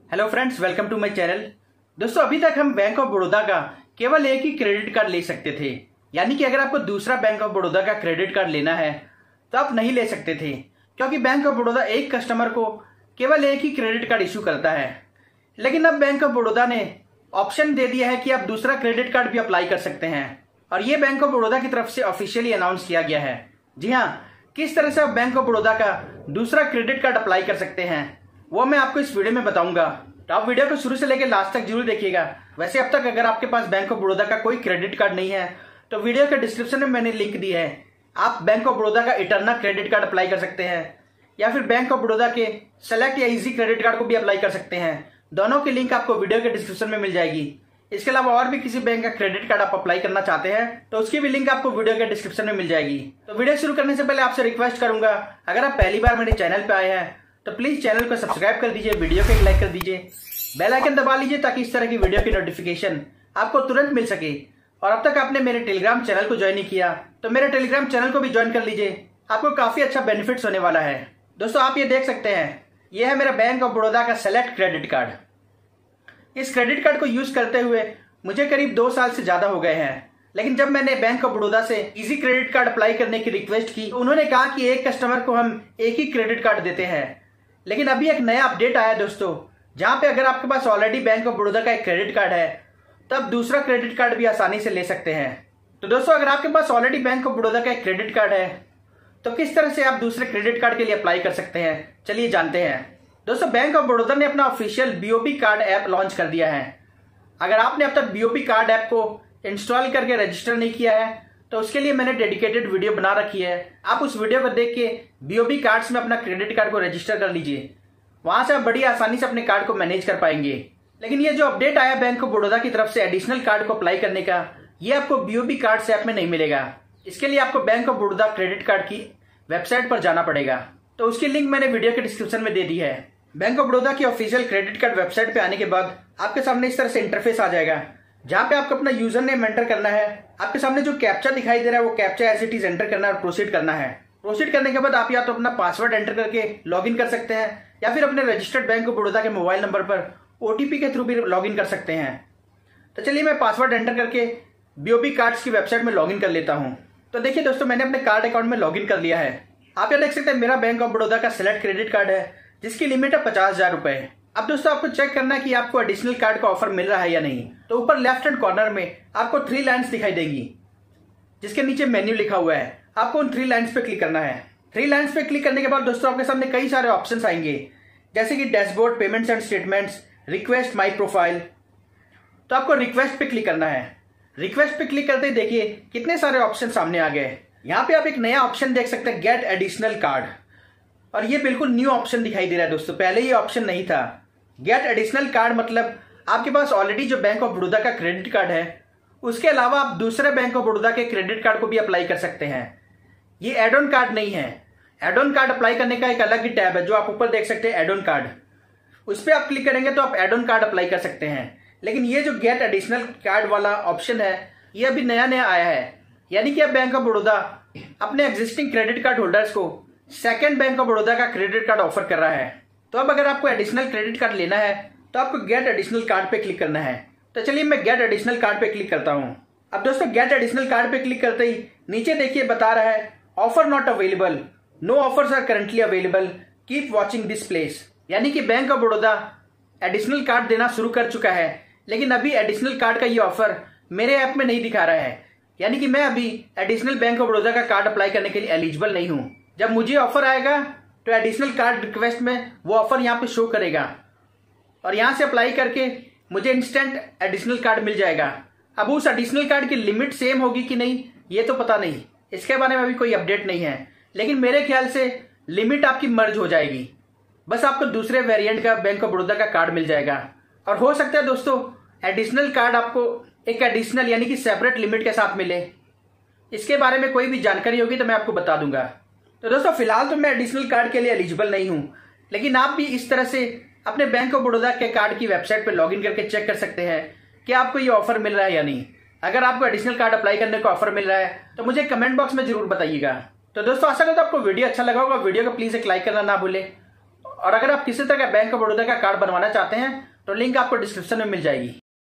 Hello friends, welcome to my channel. दोस्तों, अभी तक हम बैंक ऑफ बड़ौदा का केवल एक ही क्रेडिट कार्ड ले सकते थे, यानी कि अगर आपको दूसरा बैंक ऑफ बड़ौदा का क्रेडिट कार्ड लेना है तो आप नहीं ले सकते थे, क्योंकि बैंक ऑफ बड़ौदा एक कस्टमर को केवल एक ही क्रेडिट कार्ड इशू करता है। लेकिन अब बैंक ऑफ बड़ौदा ने ऑप्शन दे दिया है कि आप दूसरा क्रेडिट कार्ड भी अप्लाई कर सकते हैं, और ये बैंक ऑफ बड़ौदा की तरफ से ऑफिशियली अनाउंस किया गया है। जी हाँ, किस तरह से आप बैंक ऑफ बड़ौदा का दूसरा क्रेडिट कार्ड अप्लाई कर सकते हैं वो मैं आपको इस वीडियो में बताऊंगा, तो आप वीडियो को शुरू से लेकर लास्ट तक जरूर देखिएगा। वैसे अब तक अगर आपके पास बैंक ऑफ बड़ौदा का कोई क्रेडिट कार्ड नहीं है तो वीडियो के डिस्क्रिप्शन में मैंने लिंक दी है, आप बैंक ऑफ बड़ौदा का इटर्ना क्रेडिट कार्ड अप्लाई कर सकते हैं, या फिर बैंक ऑफ बड़ौदा के सेलेक्ट या इजी क्रेडिट कार्ड को भी अप्लाई कर सकते हैं। दोनों की लिंक आपको वीडियो के डिस्क्रिप्शन में मिल जाएगी। इसके अलावा और भी किसी बैंक का क्रेडिट कार्ड आप अप्लाई करना चाहते हैं तो उसकी भी लिंक आपको वीडियो के डिस्क्रिप्शन में मिल जाएगी। तो वीडियो शुरू करने से पहले आपसे रिक्वेस्ट करूंगा, अगर आप पहली बार मेरे चैनल पे आए हैं तो प्लीज चैनल को सब्सक्राइब कर दीजिए, वीडियो को एक लाइक कर दीजिए, बेल आइकन दबा लीजिए ताकि इस तरह की वीडियो की नोटिफिकेशन आपको तुरंत मिल सके। और अब तक आपने मेरे टेलीग्राम चैनल को ज्वाइन नहीं किया तो मेरे टेलीग्राम चैनल को भी ज्वाइन कर लीजिए, आपको काफी अच्छा बेनिफिट्स होने वाला है। दोस्तों, आप ये देख सकते हैं, ये है मेरा बैंक ऑफ बड़ौदा का सेलेक्ट क्रेडिट कार्ड। इस क्रेडिट कार्ड को यूज करते हुए मुझे करीब 2 साल से ज्यादा हो गए हैं, लेकिन जब मैंने बैंक ऑफ बड़ौदा से इजी क्रेडिट कार्ड अप्लाई करने की रिक्वेस्ट की तो उन्होंने कहा कि एक कस्टमर को हम एक ही क्रेडिट कार्ड देते हैं। लेकिन अभी एक नया अपडेट आया दोस्तों, जहां पे अगर आपके पास ऑलरेडी बैंक ऑफ बड़ौदा का एक क्रेडिट कार्ड है तब दूसरा क्रेडिट कार्ड भी आसानी से ले सकते हैं। तो दोस्तों, अगर आपके पास ऑलरेडी बैंक ऑफ बड़ौदा का एक क्रेडिट कार्ड है तो किस तरह से आप दूसरे क्रेडिट कार्ड के लिए अप्लाई कर सकते हैं, चलिए जानते हैं। दोस्तों, बैंक ऑफ बड़ौदा ने अपना official BOB card app launch कर दिया है। अगर आपने अब तक बीओबी कार्ड ऐप को इंस्टॉल करके रजिस्टर नहीं किया है तो उसके लिए मैंने डेडिकेटेड वीडियो बना रखी है, आप उस वीडियो को देख के बीओबी कार्ड्स में अपना क्रेडिट कार्ड को रजिस्टर कर लीजिए, वहां से आप बड़ी आसानी से अपने कार्ड को मैनेज कर पाएंगे। लेकिन ये जो अपडेट आया बैंक ऑफ बड़ौदा की तरफ से एडिशनल कार्ड को अप्लाई करने का, ये आपको बीओबी कार्ड्स ऐप में नहीं मिलेगा। इसके लिए आपको bank of Baroda credit card की वेबसाइट पर जाना पड़ेगा, तो उसकी लिंक मैंने वीडियो के डिस्क्रिप्शन में दे दी है। बैंक ऑफ बड़ौदा की ऑफिशियल क्रेडिट कार्ड वेबसाइट पे आने के बाद आपके सामने इस तरह से इंटरफेस आ जाएगा, जहां पे आपको अपना यूजर नेम एंटर करना है। आपके सामने जो कैप्चा दिखाई दे रहा है वो captcha as it is enter करना है और प्रोसीड करना है। प्रोसीड करने के बाद आप या तो अपना पासवर्ड एंटर करके लॉगिन कर सकते हैं, या फिर अपने रजिस्टर्ड बैंक ऑफ बड़ौदा के मोबाइल नंबर पर ओटीपी के थ्रू भी लॉगिन कर सकते हैं। तो चलिए मैं पासवर्ड एंटर करके बीओबी कार्ड्स की वेबसाइट में लॉगिन कर लेता हूं। तो देखिए दोस्तों, मैंने अपने कार्ड अकाउंट में लॉगिन कर लिया है। आप यहाँ देख सकते हैं मेरा बैंक ऑफ बड़ौदा का सेलेक्ट क्रेडिट कार्ड है, जिसकी लिमिट है 50,000 रुपए। अब दोस्तों, आपको चेक करना है कि आपको एडिशनल कार्ड का ऑफर मिल रहा है या नहीं। तो ऊपर लेफ्ट हैंड कॉर्नर में आपको 3 लाइन्स दिखाई देगी, जिसके नीचे मेन्यू लिखा हुआ है। आपको उन 3 लाइन्स पे क्लिक करना है। 3 लाइन्स पे क्लिक करने के बाद दोस्तों आपके सामने कई सारे ऑप्शंस आएंगे, जैसे कि dashboard, payments and statements, request, my profile. तो आपको रिक्वेस्ट पे क्लिक करना है। रिक्वेस्ट पे क्लिक करते ही देखिए कितने सारे ऑप्शन सामने आ गए। यहाँ पे आप एक नया ऑप्शन देख सकते हैं, गेट एडिशनल कार्ड, और ये बिल्कुल न्यू ऑप्शन दिखाई दे रहा है दोस्तों, पहले ये ऑप्शन नहीं था। गेट एडिशनल कार्ड मतलब आपके पास ऑलरेडी जो बैंक ऑफ बड़ौदा का क्रेडिट कार्ड है उसके अलावा आप दूसरे बैंक ऑफ बड़ौदा के क्रेडिट कार्ड को भी अप्लाई कर सकते हैं। ये एड ऑन कार्ड नहीं है। एड ऑन कार्ड अप्लाई करने का एक अलग ही टैब है, जो आप ऊपर देख सकते हैं एड ऑन कार्ड, उस पर आप क्लिक करेंगे तो आप एड ऑन कार्ड अप्लाई कर सकते हैं। लेकिन ये जो गेट एडिशनल कार्ड वाला ऑप्शन है ये अभी नया नया आया है, यानी कि अब बैंक ऑफ बड़ौदा अपने एग्जिस्टिंग क्रेडिट कार्ड होल्डर्स को सेकंड बैंक ऑफ बड़ौदा का क्रेडिट कार्ड ऑफर कर रहा है। तो अब अगर आपको एडिशनल क्रेडिट कार्ड लेना है तो आपको गेट एडिशनल कार्ड पे क्लिक करना है। तो चलिए मैं गेट एडिशनल कार्ड पे क्लिक करता हूं। अब दोस्तों, गेट एडिशनल कार्ड पे क्लिक करते ही नीचे देखिए बता रहा है offer not available, no offers are currently available, keep watching this place. यानी कि bank of Baroda additional card देना शुरू कर चुका है, लेकिन अभी एडिशनल कार्ड का ये ऑफर मेरे ऐप में नहीं दिखा रहा है, यानी कि मैं अभी एडिशनल बैंक ऑफ बड़ौदा का कार्ड अप्लाई करने के लिए एलिजिबल नहीं हूं। जब मुझे ऑफर आएगा तो एडिशनल कार्ड रिक्वेस्ट में वो ऑफर यहाँ पे शो करेगा, और यहाँ से अप्लाई करके मुझे इंस्टेंट एडिशनल कार्ड मिल जाएगा। अब उस एडिशनल कार्ड की लिमिट सेम होगी कि नहीं ये तो पता नहीं, इसके बारे में अभी कोई अपडेट नहीं है, लेकिन मेरे ख्याल से लिमिट आपकी मर्ज हो जाएगी, बस आपको दूसरे वेरिएंट का बैंक ऑफ बड़ौदा का कार्ड मिल जाएगा। और हो सकता है दोस्तों एडिशनल कार्ड आपको एक एडिशनल यानी कि सेपरेट लिमिट के साथ मिले। इसके बारे में कोई भी जानकारी होगी तो मैं आपको बता दूंगा। तो दोस्तों, फिलहाल तो मैं एडिशनल कार्ड के लिए एलिजिबल नहीं हूं, लेकिन आप भी इस तरह से अपने बैंक ऑफ बड़ौदा के कार्ड की वेबसाइट पर लॉगिन करके चेक कर सकते हैं कि आपको ये ऑफर मिल रहा है या नहीं। अगर आपको एडिशनल कार्ड अप्लाई करने का ऑफर मिल रहा है तो मुझे कमेंट बॉक्स में जरूर बताइएगा। तो दोस्तों, आशा करता हूं आपको वीडियो अच्छा लगा होगा। वीडियो को प्लीज एक लाइक करना ना भूले, और अगर आप किसी तरह का बैंक ऑफ बड़ौदा का कार्ड बनवाना चाहते हैं तो लिंक आपको डिस्क्रिप्शन में मिल जाएगी।